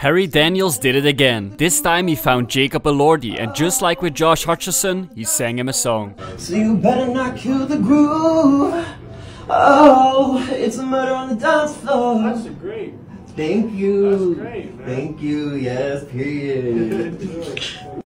Harry Daniels did it again. This time he found Jacob Elordi, and just like with Josh Hutcherson, he sang him a song. So you better not kill the groove. Oh, it's a murder on the dance floor. That's great. Thank you. That's great, man. Thank you. Yes, period.